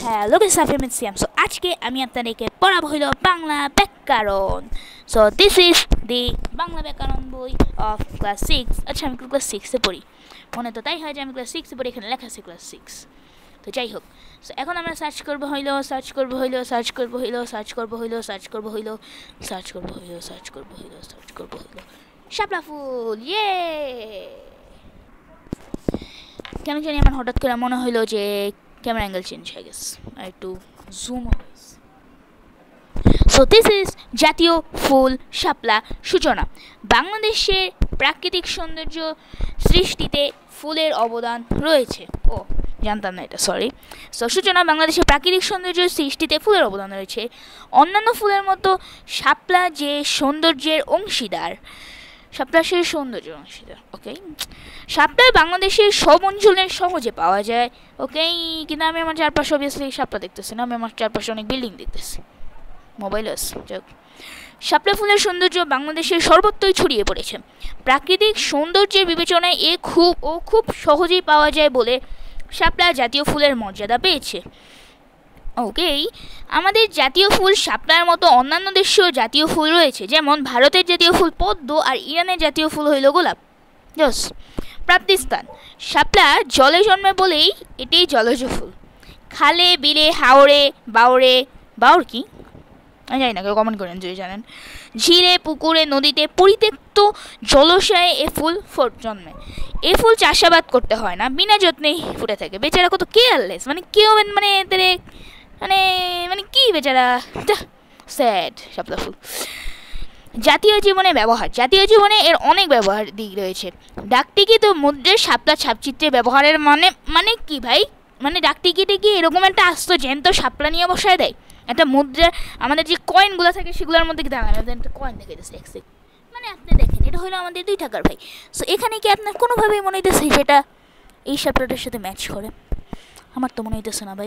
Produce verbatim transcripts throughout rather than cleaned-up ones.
Hello guys, আমি সিয়াম। So আজকে আমি আপনাদেরকে পড়াবো হইল বাংলা ব্যাকরণ। So this is the Bangla ব্যাকরণ বই অফ ক্লাস সিক্স। আচ্ছা, আমি ক্লাস সিক্সে পড়ি, মনে তো তাই হয় যে আমি ক্লাস সিক্সে পড়ি, এখানে লেখা আছে ক্লাস সিক্স। তো যাই হোক, সো এখন আমরা সার্চ করবো হইল সার্চ করবো হইল সার্চ করবো হইল সার্চ করবো হইল সার্চ করবো হইল সার্চ করবো হইল সার্চ করবো হইল সার্চ করবো হইল শাপলা ফুল। ইয়ে, কেন জানি আমার হঠাৎ করে মনে হইলো যে ক্যামেরা অ্যাঙ্গেল চেঞ্জ হয়ে গেছে, আর একটু জুম হবে। সো দিস ইজ জাতীয় ফুল শাপলা সূচনা। বাংলাদেশের প্রাকৃতিক সৌন্দর্য সৃষ্টিতে ফুলের অবদান রয়েছে। ও জানতাম না এটা, সরি। সো সূচনা, বাংলাদেশের প্রাকৃতিক সৌন্দর্য সৃষ্টিতে ফুলের অবদান রয়েছে। অন্যান্য ফুলের মতো শাপলা যে সৌন্দর্যের অংশীদার, শাপলা সে সৌন্দর্যের অংশীদার। ওকে, শাপলা বাংলাদেশের সব অঞ্চলে সহজে পাওয়া যায়। ওকে, কিন্তু আমি আমার চারপাশে অবভিয়াসলি শাপলা দেখতেছি না, আমি আমার চারপাশে অনেক বিল্ডিং দেখতেছি, মোবাইল আছে। যাক, শাপলা ফুলের সৌন্দর্য বাংলাদেশের সর্বত্রই ছড়িয়ে পড়েছে। প্রাকৃতিক সৌন্দর্যের বিবেচনায় এ খুব ও খুব সহজেই পাওয়া যায় বলে শাপলা জাতীয় ফুলের মর্যাদা পেয়েছে। ওকে, আমাদের জাতীয় ফুল শাপলার মতো অন্যান্য দেশেও জাতীয় ফুল রয়েছে, যেমন ভারতের জাতীয় ফুল পদ্ম আর ইরানের জাতীয় ফুল হইল গোলাপ। জস। প্রাপ্তিস্থান, শাপলা জলে জন্মে বলেই এটি জলজ ফুল। খালে বিলে হাওড়ে বাওড়ে, বাওড় কি আমি জানি না, কেউ কমেন্ট করেন যদি জানেন। ঝিলে পুকুরে নদীতে পরিত্যক্ত জলাশয়ে এ ফুল ফোট জন্মে। এ ফুল চাষাবাদ করতে হয় না, বিনা যত্নেই ফুটে থাকে। বেচারা কত কেয়ারলেস, মানে কেউ মানে এদের মানে মানে কি বেচারা, স্যাড। শাপলা ফুল জাতীয় জীবনে ব্যবহার, জাতীয় জীবনে এর অনেক ব্যবহার দিক রয়েছে। ডাকটিকিট ও মুদ্রার শাপলা ছাপচিত্রে ব্যবহারের মানে মানে কি ভাই, মানে ডাকটিকিটে কি এরকম একটা আস্ত জ্যান্ত শাপলা নিয়ে বসায় দেয়? একটা মুদ্রা, আমাদের যে কয়েনগুলো থাকে সেগুলোর মধ্যে কি দাঁড়ায় একটা কয়েন দেখে দিচ্ছে এক সেকেন্ড, মানে আপনি দেখেন এটা হলো আমাদের দুই টাকার ভাই। সো এখানে কি আপনার কোনোভাবেই মনে হইতেছে সেটা এই শাপলাটার সাথে ম্যাচ করে? আমার তো মনে হইতেছে না ভাই,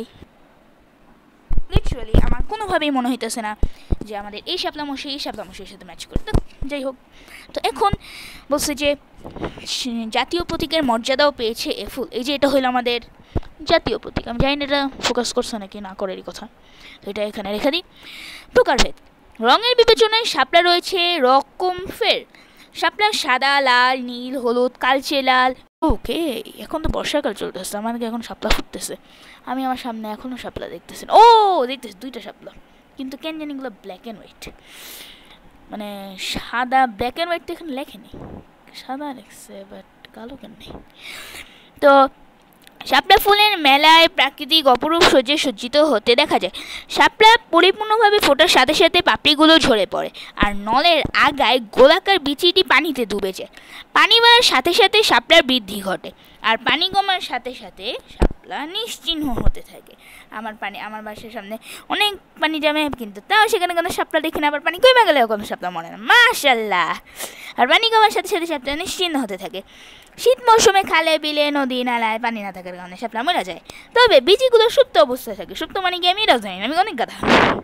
লিটারালি আমার কোনোভাবেই মনে হইতেছে না যে আমাদের এই শাপলা মশাই এই শাপলা মশাইয়ের সাথে ম্যাচ করে। তো যাই হোক, তো এখন বলছে যে জাতীয় প্রতীকের মর্যাদাও পেয়েছে এ ফুল। এই যে এটা হইলো আমাদের জাতীয় প্রতীক। আমি জানি না এটা ফোকাস করছে নাকি না করেরই কথা, তো এটা এখানে রেখে দিই। প্রকারভেদ, রঙের বিবেচনায় শাপলা রয়েছে রকম ফের। শাপলা সাদা, লাল, নীল, হলুদ, কালচে লাল। ওকে, এখন তো বর্ষাকাল চলতেছে, আমাকে এখন শাপলা ফুটতেছে। আমি আমার সামনে এখনও শাপলা দেখতেছি, ও দেখতেছি দুইটা শাপলা, কিন্তু কেন জানি এগুলো ব্ল্যাক অ্যান্ড হোয়াইট, মানে সাদা ব্ল্যাক অ্যান্ড হোয়াইট তো এখানে লেখেনি, সাদা লেখছে বাট কালো কেন নেই। তো শাপলা ফুলের মেলায় প্রাকৃতিক অপরূপ সজ্জে সজ্জিত হতে দেখা যায়। শাপলা পরিপূর্ণভাবে ফোটার সাথে সাথে পাপড়িগুলো ঝরে পড়ে, আর নলের আগায় গোলাকার বিচিটি পানিতে ডুবে যায়। পানি বাড়ার সাথে সাথে শাপলার বৃদ্ধি ঘটে, আর পানি কমার সাথে সাথে শাপলা নিশ্চিহ্ন হতে থাকে। আমার পানি আমার বাসার সামনে অনেক পানি জমে, কিন্তু তাও সেখানে কোনো শাপলা দেখি না। আবার পানি কমে গেলেও কোনো শাপলা মরে না, মাশাল্লাহ। আর পানি কমার সাথে সাথে শাপলা নিশ্চিহ্ন হতে থাকে। শীত মৌসুমে খালে বিলে নদী নালায় পানি না থাকার কারণে শাপলা মরে যায়, তবে বীজগুলো সুপ্ত অবস্থায় থাকে। সুপ্ত মানে কি আমি এটাও জানি না, আমি অনেক গাধা।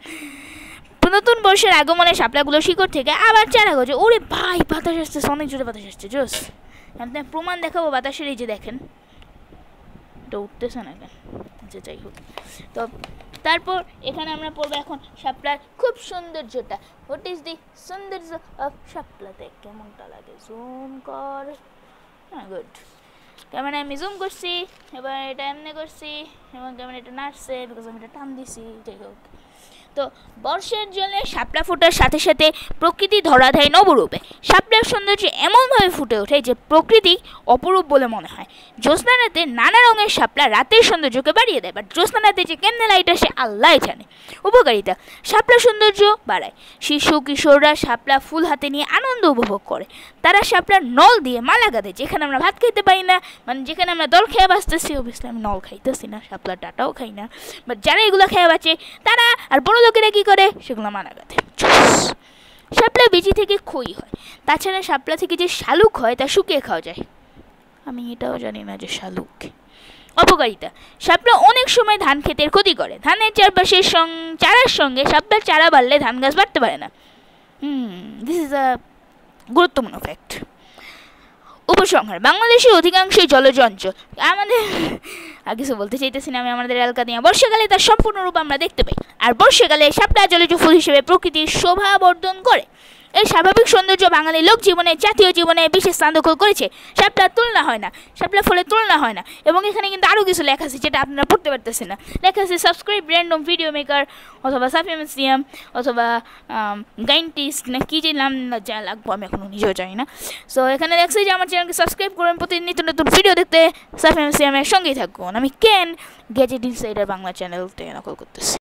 নতুন বর্ষের আগমনে শাপলাগুলো শিকড় থেকে আবার চারা গজে। ওরে ভাই, বাতাস আসতেছে, অনেক জোরে বাতাস আসছে। জোস, আপনার প্রমাণ দেখাবো বাতাসের। এই যে দেখেন, এটা উঠতেছে না কেন? আচ্ছা যাই হোক, তো তারপর এখানে আমরা পড়বো এখন শাপলার খুব সৌন্দর্যটা। হোয়াট ইজ দি সৌন্দর্য অফ শাপলাতে? কেমনটা লাগে? জুম কর। হ্যাঁ, গুড। ক্যামেরা আমি জুম করছি, এবার এটা এমনি করছি, এবং ক্যামেরা এটা নাড়ছে বিকজ আমি এটা টান দিছি। যাই হোক, তো বর্ষার জলে শাপলা ফোটার সাথে সাথে প্রকৃতি ধরা দেয় নবরূপে। শাপলার সৌন্দর্য এমনভাবে ফুটে ওঠে যে প্রকৃতি অপরূপ বলে মনে হয়। জ্যোৎস্না রাতে নানা রঙের শাপলা রাতের সৌন্দর্যকে বাড়িয়ে দেয়, বাট জ্যোৎস্না রাতে যে কেমনে লাইট আসে আল্লাহ জানে। উপকারিতা, শাপলা সৌন্দর্য বাড়ায়। শিশু কিশোররা শাপলা ফুল হাতে নিয়ে আনন্দ উপভোগ করে। তারা শাপলার নল দিয়ে মালা গাঁথে। যেখানে আমরা ভাত খাইতে পারি না, মানে যেখানে আমরা দল খেয়ে বাঁচতেছি, অবভিয়াসলি আমি নল খাইতেছি না, শাপলার ডাটাও খাই না, বাট যারা এগুলো খেয়ে বাঁচে তারা আর বড় লোকেরা কী করে, সেগুলো মালা গাঁথে। শাপলা বীজি থেকে খই হয়। তাছাড়া শাপলা থেকে যে শালুক হয় তা শুকিয়ে খাওয়া যায়। আমি এটাও জানি না যে শালুক। অপকারিতা, শাপলা অনেক সময় ধান ক্ষেতের ক্ষতি করে। ধানের চারপাশের চারার সঙ্গে শাপলার চারা বাড়লে ধান গাছ বাড়তে পারে না। হুম দিস ইজ আ গুরুত্বপূর্ণ ফ্যাক্ট। উপসংহার, বাংলাদেশের অধিকাংশই জলজ অঞ্চল। আমাদের আর কিছু বলতে চাইতেছি না আমি আমাদের এলাকা নিয়ে। বর্ষাকালে তার সম্পূর্ণ রূপ আমরা দেখতে পাই, আর বর্ষাকালে শাপলা জলজ ফুল হিসেবে প্রকৃতির শোভা বর্ধন করে। এই স্বাভাবিক সৌন্দর্য বাঙালির লোক জীবনে, জাতীয় জীবনে বিশেষ স্থান দখল করেছে। শাপলার তুলনা হয় না, শাপলা ফুলের তুলনা হয় না। এবং এখানে কিন্তু আরও কিছু লেখা আছে যেটা আপনারা পড়তে পারতেছেন না। লেখা আছে সাবস্ক্রাইব র্যান্ডম ভিডিও মেকার অথবা সাফি মিউজিয়াম অথবা গাইন্টিস্ট না কী যে নাম যা লাগবো আমি এখনও নিজেও জানি না। সো এখানে দেখছি যে আমার চ্যানেলকে সাবস্ক্রাইব করুন, প্রতিনিয়ত নতুন ভিডিও দেখতে সাফি মিউজিয়ামের সঙ্গেই থাকুন। আমি কেন গ্যাজেট ইনসাইডার বাংলা চ্যানেল থেকে নকল করতেছি।